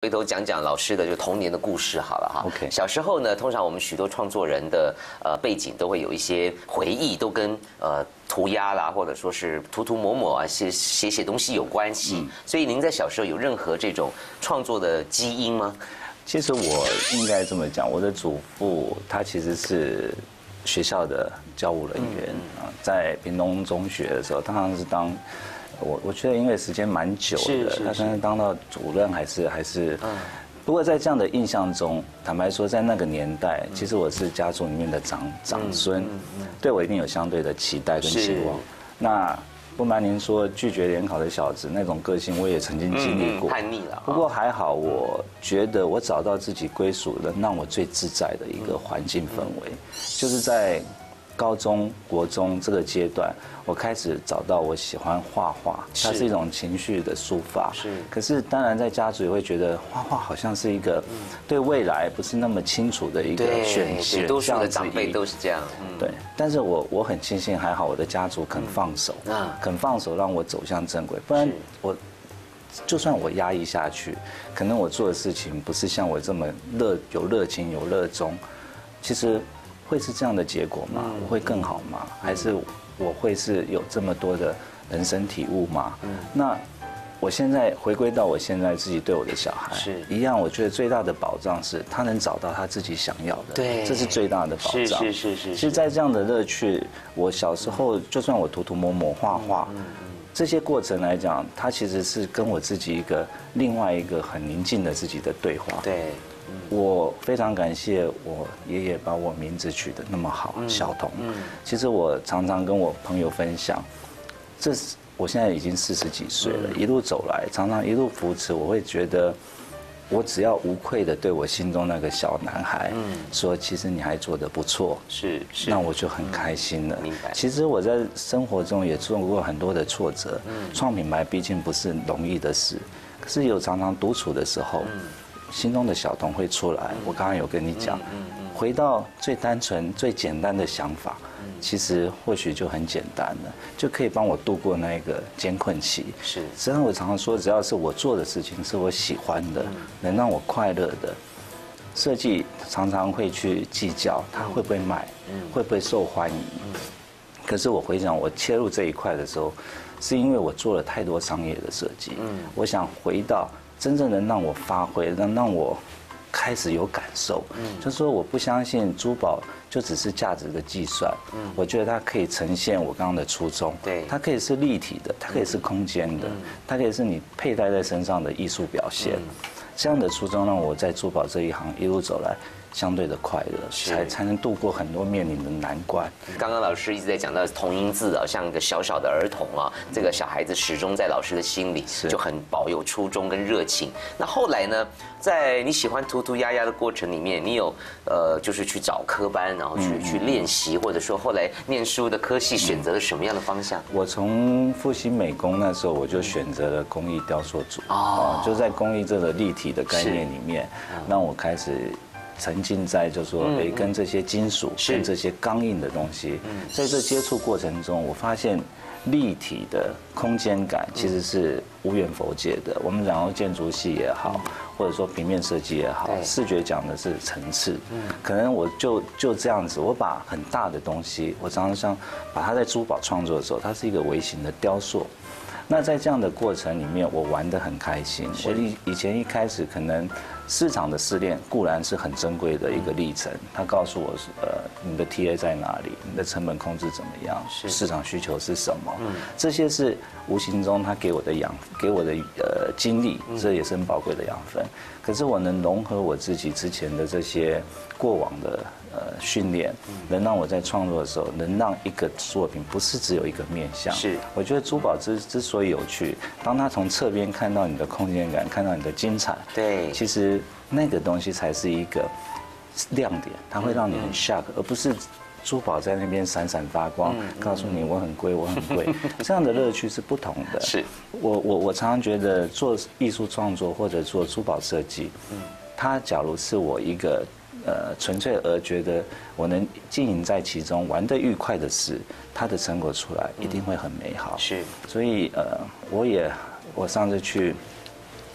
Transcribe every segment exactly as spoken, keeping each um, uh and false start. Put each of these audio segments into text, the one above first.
回头讲讲老师的就童年的故事好了哈。 OK， 小时候呢，通常我们许多创作人的呃背景都会有一些回忆，都跟呃涂鸦啦，或者说是涂涂抹抹啊，写写写东西有关系。嗯、所以您在小时候有任何这种创作的基因吗？ 其实我应该这么讲，我的祖父他其实是学校的教务人员啊，在屏东中学的时候，他好像是当。我我觉得因为时间蛮久的，他可能当到主任还是还是，不过在这样的印象中，坦白说，在那个年代，其实我是家族里面的长长孙，对我一定有相对的期待跟期望。那不瞒您说，拒绝联考的小子那种个性，我也曾经经历过， 叛逆了。 不过还好，我觉得我找到自己归属的，让我最自在的一个环境氛围，就是在高中、国中这个阶段，我开始找到我喜欢画画，它是一种情绪的抒发。是。可是当然，在家族也会觉得画画好像是一个对未来不是那么清楚的一个选选多数的长辈都是这样。 对。但是我我很庆幸，还好我的家族肯放手，肯放手让我走向正轨，不然我就算我压抑下去，可能我做的事情不是像我这么热有热情有热衷，其实。会是这样的结果吗？我会更好吗？还是我会是有这么多的人生体悟吗？那我现在回归到我现在自己对我的小孩是一样，我觉得最大的保障是他能找到他自己想要的，对，这是最大的保障。 是是是是。 其实，在这样的乐趣，我小时候就算我涂涂抹抹画画，这些过程来讲，它其实是跟我自己一个另外一个很宁静的自己的对话。对。我非常感谢我爷爷把我名字取得那么好，小童。其实我常常跟我朋友分享，这是我现在已经四十几岁了，一路走来，常常一路扶持，我会觉得，我只要无愧的对我心中那个小男孩说，其实你还做得不错，是，那我就很开心了。明白。其实我在生活中也做过很多的挫折，创品牌毕竟不是容易的事，可是有常常独处的时候。心中的小童会出来，我刚刚有跟你讲，回到最单纯、最简单的想法，其实或许就很简单了，就可以帮我度过那个艰困期。是，实际上我常常说，只要是我做的事情是我喜欢的，能让我快乐的，设计常常会去计较它会不会卖，会不会受欢迎。可是我回想我切入这一块的时候，是因为我做了太多商业的设计，我想回到。真正能让我发挥，让让我开始有感受，就是说我不相信珠宝就只是价值的计算，我觉得它可以呈现我刚刚的初衷，对，它可以是立体的，它可以是空间的，它可以是你佩戴在身上的艺术表现，这样的初衷让我在珠宝这一行一路走来。相对的快乐，才才能度过很多面临的难关。 刚刚老师一直在讲到同音字啊，像一个小小的儿童啊，这个小孩子始终在老师的心里就很保有初衷跟热情。那后来呢，在你喜欢涂涂鸦鸦的过程里面，你有呃就是去找科班，然后去去练习，或者说后来念书的科系选择了什么样的方向？ 我从复兴美工那时候我就选择了工艺雕塑组哦，就在工艺这个立体的概念里面，让我开始。沉浸在就说诶，跟这些金属、跟这些刚硬的东西，在这接触过程中，我发现立体的空间感其实是无远弗届的。我们讲到建筑系也好，或者说平面设计也好，视觉讲的是层次。可能我就就这样子，我把很大的东西，我常常想把它在珠宝创作的时候，它是一个微型的雕塑。那在这样的过程里面，我玩得很开心。我以以前一开始可能市场的试炼固然是很珍贵的一个历程，它告诉我呃你的 T A 在哪里，你的成本控制怎么样，市场需求是什么，这些是无形中它给我的养给我的呃经历，这也是很宝贵的养分。可是我能融合我自己之前的这些过往的。呃，训练能让我在创作的时候，能让一个作品不是只有一个面向。是，我觉得珠宝之之所以有趣，当他从侧边看到你的空间感，看到你的精彩，对，其实那个东西才是一个亮点，它会让你很 shock，而不是珠宝在那边闪闪发光，告诉你我很贵，我很贵，这样的乐趣是不同的。是，我我我常常觉得做艺术创作或者做珠宝设计，它假如是我一个。呃，纯粹而觉得我能经营在其中，玩得愉快的事，它的成果出来一定会很美好。是，所以呃，我也我上次去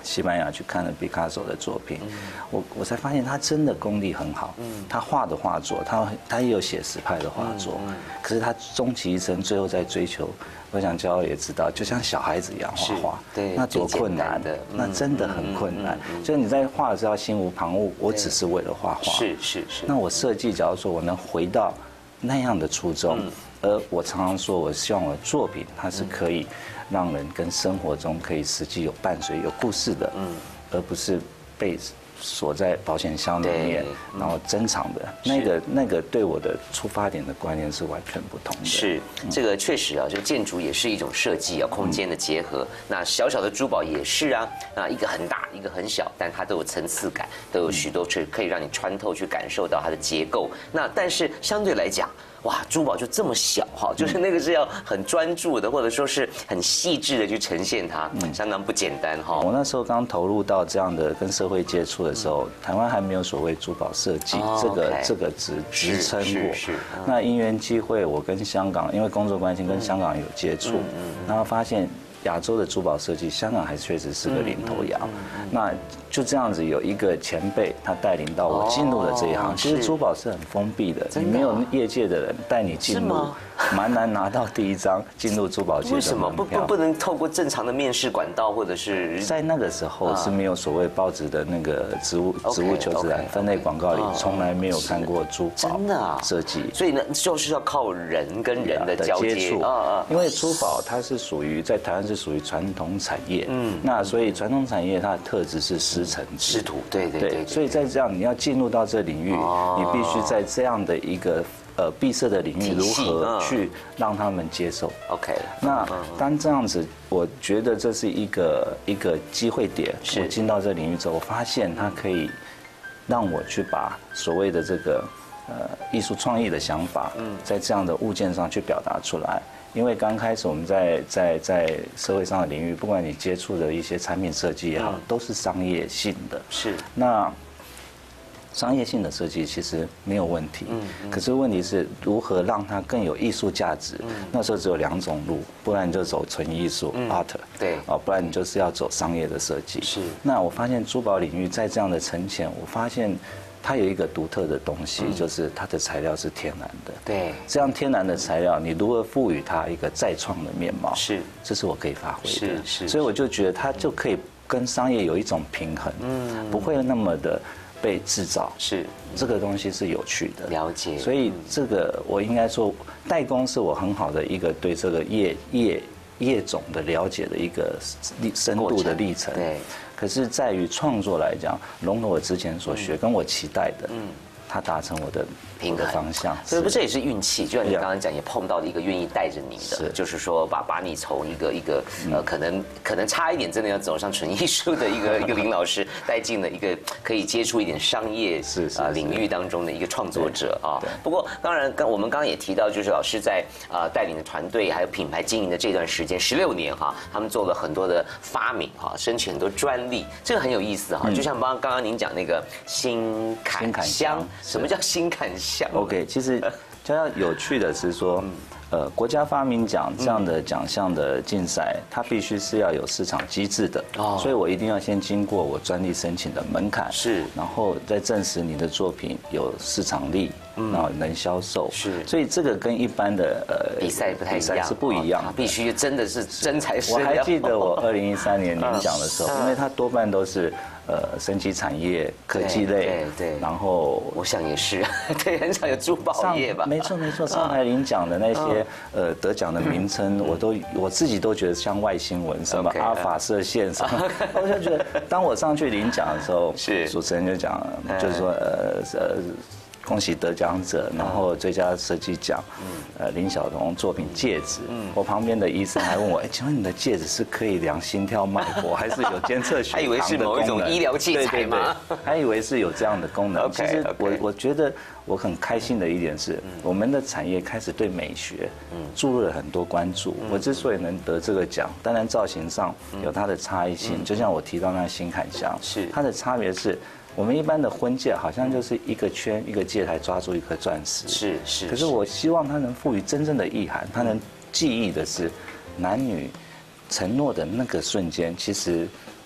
西班牙去看了毕卡索的作品，我我才发现他真的功力很好。他画的画作，他他也有写实派的画作，可是他终其一生最后在追求，我想骄傲也知道，就像小孩子一样画画， 对， 那多困难的，那真的很困难。就是你在画的时候要心无旁骛，我只是为了画画。 是是是。 那我设计，假如说我能回到那样的初衷，而我常常说，我希望我的作品它是可以让人跟生活中可以实际有伴随、有故事的，嗯，而不是被锁在保险箱里面，然后珍藏的那个那个对我的出发点的观念是完全不同的。 是，这个确实啊，这个建筑也是一种设计啊，空间的结合。那小小的珠宝也是啊，那一个很大，一个很小，但它都有层次感，都有许多是可以让你穿透去感受到它的结构。那但是相对来讲，哇，珠宝就这么小哈，就是那个是要很专注的，或者说是很细致的去呈现它，相当不简单哈。 我那时候刚投入到这样的跟社会接触的时候，台湾还没有所谓珠宝设计这个这个职职称过。 是。 那因缘机会，我跟香港因为工作关系跟香港有接触，然后发现亚洲的珠宝设计，香港还确实是个领头羊。那就这样子有一个前辈，他带领到我进入了这一行。其实珠宝是很封闭的，你没有业界的人带你进入，蛮难拿到第一张进入珠宝界的门票。 为什么不不不能透过正常的面试管道，或者是在那个时候是没有所谓报纸的那个植物植物求自然分类广告里，从来没有看过珠宝真的设计。 所以呢，就是要靠人跟人的交接触。 因为珠宝它是属于在台湾是属于传统产业，嗯，那所以传统产业它的特质是师承制， 师徒，对对对。 所以在这样你要进入到这领域，你必须在这样的一个呃闭塞的领域，如何去让他们接受 ？OK。 那当这样子，我觉得这是一个一个机会点。我进到这领域之后，我发现它可以让我去把所谓的这个呃艺术创意的想法，在这样的物件上去表达出来。因为刚开始我们在在在社会上的领域，不管你接触的一些产品设计也好，都是商业性的。 是。 那商业性的设计其实没有问题，可是问题是如何让它更有艺术价值。那时候只有两种路，不然你就走纯艺术 art， 对， 哦，不然你就是要走商业的设计。 是。那我发现珠宝领域在这样的沉潜，我发现它有一个独特的东西，就是它的材料是天然的。 对， 这样天然的材料，你如何赋予它一个再创的面貌？ 是， 这是我可以发挥的。 是是。 所以我就觉得它就可以跟商业有一种平衡，嗯，不会那么的被制造。 是， 这个东西是有趣的。 了解。 所以这个我应该说，代工是我很好的一个对这个业业业种的了解的一个深度的历程。 对。 可是，在于创作来讲，融合我之前所学，跟我期待的，嗯，它达成我的平衡方向。 所以不，这也是运气。就像你刚刚讲，也碰到了一个愿意带着你的，就是说把把你从一个一个呃，可能可能差一点，真的要走上纯艺术的一个一个林老师，带进了一个可以接触一点商业啊领域当中的一个创作者啊。不过，当然，刚我们刚刚也提到，就是老师在啊带领的团队还有品牌经营的这段时间，十六年哈，他们做了很多的发明哈，申请很多专利，这个很有意思哈。就像刚刚刚您讲那个新坎香，什么叫新坎香 ？OK， 其实比较有趣的是说，呃，国家发明奖这样的奖项的竞赛，它必须是要有市场机制的，所以我一定要先经过我专利申请的门槛， 是， 然后再证实你的作品有市场力，然后能销售， 是， 所以这个跟一般的呃比赛不太一样， 是不一样， 必须真的是真材实料。 我还记得我二零一三年领奖的时候，因为它多半都是。呃，升级产业、科技类， 对对， 然后我想也是，对，很少有珠宝业吧？ 没错没错，上台领奖的那些呃得奖的名称，我都我自己都觉得像外星文，什么阿尔法射线什么，我就觉得，当我上去领奖的时候， 是主持人就讲，就是说呃呃。恭喜得奖者，然后最佳设计奖，呃，林晓彤作品戒指。我旁边的医生还问我，哎，请问你的戒指是可以量心跳脉搏，还是有监测血糖的功能？ 还以为是某一种医疗器材吗？ 还以为是有这样的功能。其实我我觉得我很开心的一点是，我们的产业开始对美学注入了很多关注。我之所以能得这个奖，当然造型上有它的差异性，就像我提到那新坎香， 是它的差别是。我们一般的婚戒好像就是一个圈一个戒台抓住一颗钻石， 是是。 可是我希望它能赋予真正的意涵，它能记忆的是男女承诺的那个瞬间，其实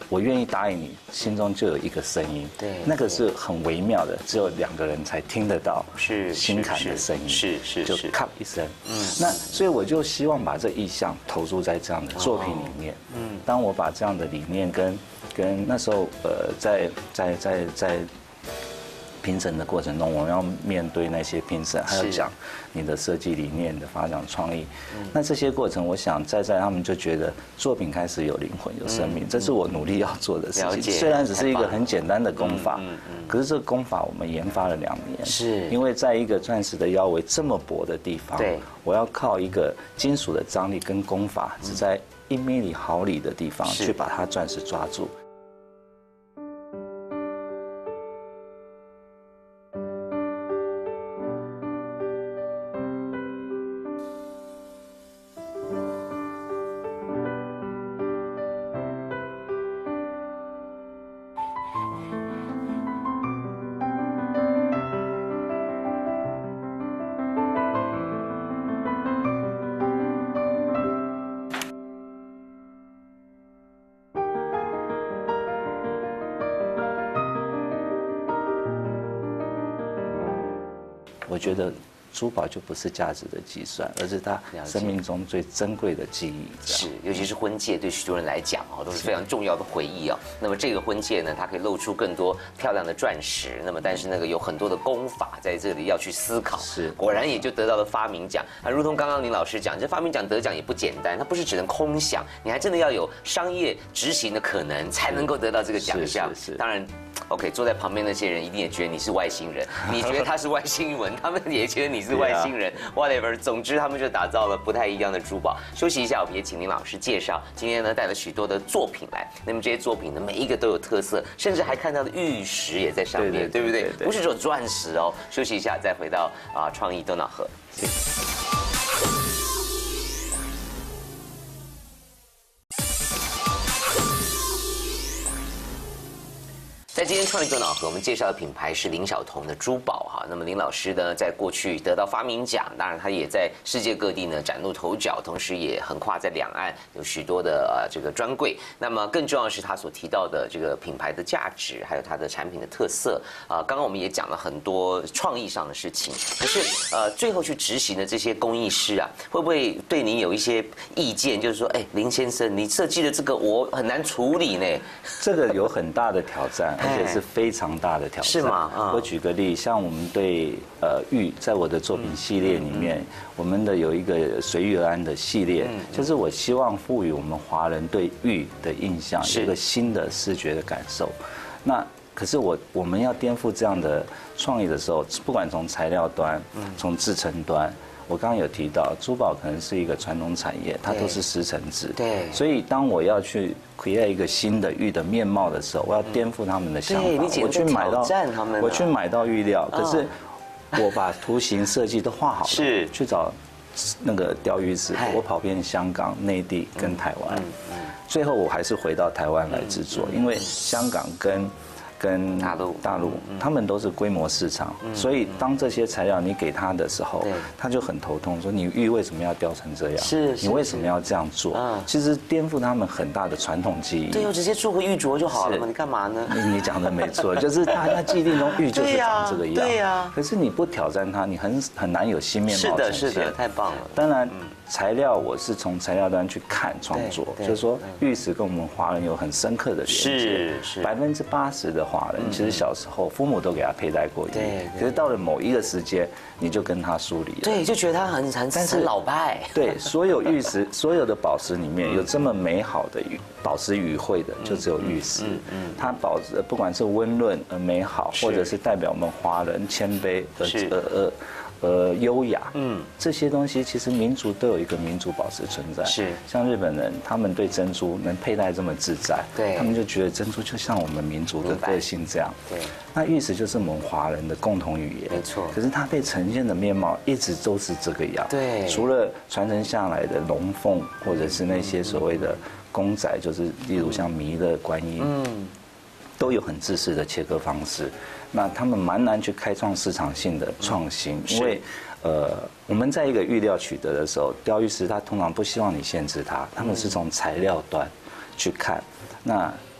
我愿意答应你，心中就有一个声音， 对， 那个是很微妙的，只有两个人才听得到， 是心坎的声音， 是是就咔一声，嗯，那所以我就希望把这意象投注在这样的作品里面，嗯，当我把这样的理念跟跟那时候呃在在在在。评审的过程中，我们要面对那些评审，还要讲你的设计理念、你的发展创意。那这些过程，我想在在他们就觉得作品开始有灵魂、有生命，这是我努力要做的事情。虽然只是一个很简单的功法，可是这个功法我们研发了两年， 是因为在一个钻石的腰围这么薄的地方，对，我要靠一个金属的张力跟功法，只在一米里毫厘的地方去把它钻石抓住。我觉得珠宝就不是价值的计算，而是他生命中最珍贵的记忆。 是，尤其是婚戒，对许多人来讲哦，都是非常重要的回忆啊。那么这个婚戒呢，它可以露出更多漂亮的钻石。那么，但是那个有很多的功法在这里要去思考。是，果然也就得到了发明奖。啊，如同刚刚林老师讲，这发明奖得奖也不简单，它不是只能空想，你还真的要有商业执行的可能，才能够得到这个奖项。是，当然。OK， 坐在旁边那些人一定也觉得你是外星人，你觉得他是外星人，他们也觉得你是外星人 ，whatever。总之，他们就打造了不太一样的珠宝。休息一下，我们也请林老师介绍。今天呢，带了许多的作品来，那么这些作品呢，每一个都有特色，甚至还看到了玉石也在上面，对不对？不是只有钻石哦。休息一下，再回到啊创意多瑙河。在今天创意多瑙河，我们介绍的品牌是林小彤的珠宝哈。那么林老师呢，在过去得到发明奖，当然他也在世界各地呢崭露头角，同时也横跨在两岸，有许多的呃这个专柜。那么更重要的是他所提到的这个品牌的价值，还有它的产品的特色啊。刚刚我们也讲了很多创意上的事情，可是呃最后去执行的这些工艺师啊，会不会对你有一些意见？就是说，哎，林先生，你设计的这个我很难处理呢。 这个有很大的挑战。而且是非常大的挑战， 是吗？嗯、 我举个例，像我们对呃玉，在我的作品系列里面，嗯、我们的有一个随遇而安的系列，嗯、就是我希望赋予我们华人对玉的印象一个新的视觉的感受。那可是我我们要颠覆这样的创意的时候，不管从材料端，从制成端。我刚刚有提到，珠宝可能是一个传统产业，它都是师承制。对。所以当我要去 create 一个新的玉的面貌的时候，我要颠覆他们的想法。我去买到，我去买到玉料，可是我把图形设计都画好了，是去找那个雕玉师，我跑遍香港、内地跟台湾，最后我还是回到台湾来制作，因为香港跟跟大陆大陆，他们都是规模市场，所以当这些材料你给他的时候，他就很头痛，说你玉为什么要雕成这样？是，你为什么要这样做？其实颠覆他们很大的传统记忆。对，我直接做个玉镯就好了嘛，你干嘛呢？你讲的没错，就是大家既定中玉就是长这个样。对呀。可是你不挑战它，你很很难有新面貌呈现。是的，是的，太棒了。当然。材料我是从材料端去看创作，就是说玉石跟我们华人有很深刻的连接。是是，百分之八十的华人其实小时候父母都给他佩戴过玉，可是到了某一个时间，你就跟他疏离了。对，就觉得他很很很老派。对，所有玉石，所有的宝石里面有这么美好的玉宝石与会的，就只有玉石。嗯，它保持不管是温润而美好，或者是代表我们华人谦卑而而而。呃，优雅，嗯，这些东西其实民族都有一个民族宝石存在。是，像日本人，他们对珍珠能佩戴这么自在，对，他们就觉得珍珠就像我们民族的个性这样。对，那玉石就是我们华人的共同语言，没错。可是它被呈现的面貌一直都是这个样。对，除了传承下来的龙凤，或者是那些所谓的公仔，就是例如像弥勒观音，嗯，都有很自私的切割方式。那他们蛮难去开创市场性的创新，因为，呃，我们在一个玉料取得的时候，雕玉师他通常不希望你限制它，他们是从材料端去看。那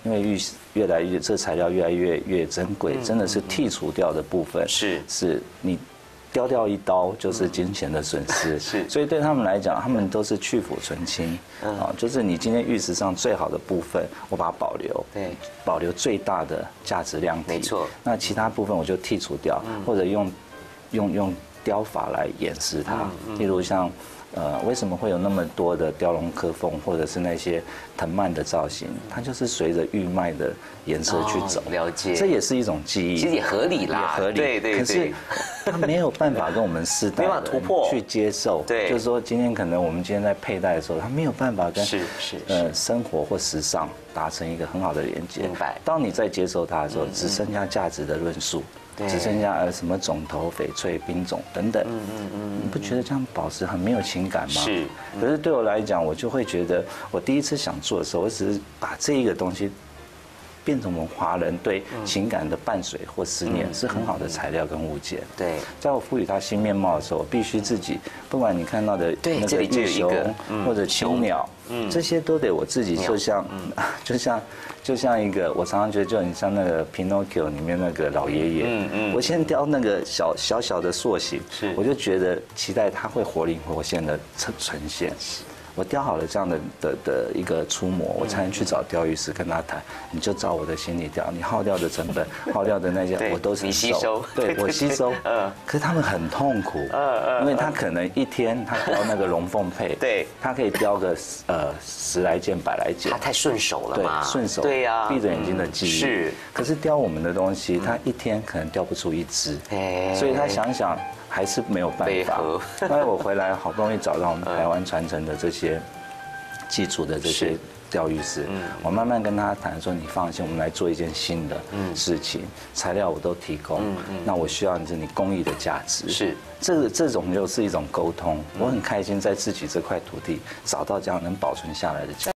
因为玉石越来越这材料越来越越珍贵，真的是剔除掉的部分是是你。雕掉一刀就是金钱的损失， 是， 所以对他们来讲，他们都是去腐存清，啊，就是你今天玉石上最好的部分，我把它保留， 对， 保留最大的价值量体， 没错。 那其他部分我就剔除掉，或者用用用雕法来掩饰它，例如像。呃，为什么会有那么多的雕龙刻凤，或者是那些藤蔓的造型？它就是随着玉脉的颜色去走， 哦、了解。 这也是一种技艺， 其实也合理啦， 也合理。 对对对。 可是它没有办法跟我们世代没办法突破去接受。 对， 就是说今天可能我们今天在佩戴的时候，它没有办法跟是是呃生活或时尚达成一个很好的连接。 明白。 当你在接受它的时候，只剩下价值的论述。只剩下呃什么种头、翡翠、冰种等等，嗯嗯嗯，你不觉得这样宝石很没有情感吗？ 是。 可是对我来讲，我就会觉得，我第一次想做的时候，我只是把这一个东西变成我们华人对情感的伴随或思念，是很好的材料跟物件。 对， 在我赋予它新面貌的时候，我必须自己，不管你看到的那个月熊或者青鸟，这些都得我自己，就像，就像。就像一个，我常常觉得就很像那个 Pinocchio 里面那个老爷爷。嗯嗯。我先雕那个小小小的塑形，是，我就觉得期待它会活灵活现的呈呈现。我雕好了这样的的的一个出模，我才能去找雕玉师跟他谈。你就照我的心里雕，你耗掉的成本、耗掉的那些，我都你吸收。 对，我吸收。嗯。可是他们很痛苦。嗯嗯。因为他可能一天他雕那个龙凤配，对，他可以雕个呃十来件、百来件。 他太顺手了嘛。 对，顺手。 对呀。 闭着眼睛的记忆。是。可是雕我们的东西，他一天可能雕不出一只。哎。所以他想想。还是没有办法。后来我回来，好不容易找到我们台湾传承的这些基础的这些雕玉师，我慢慢跟他谈说：“你放心，我们来做一件新的事情，材料我都提供。那我需要的是你工艺的价值。是这个这种就是一种沟通。我很开心在自己这块土地找到这样能保存下来的价值。”